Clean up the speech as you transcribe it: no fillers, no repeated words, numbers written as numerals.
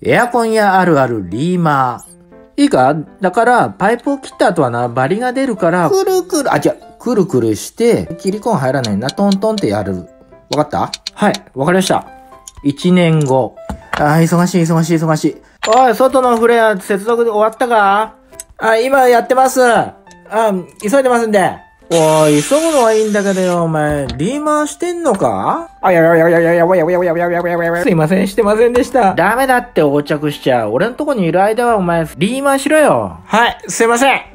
エアコンやあるあるリーマー。いいか？だから、パイプを切った後はな、バリが出るから、くるくる、くるくるして、切り込ん入らないな、トントンってやる。わかった？はい、わかりました。1年後。忙しい。おい、外のフレア接続で終わったか？今やってます。急いでますんで。おい、急ぐのはいいんだけどよ、お前、リーマーしてんのか？すいません、してませんでした。ダメだって横着しちゃう。俺のとこにいる間はお前、リーマーしろよ。はい、すいません。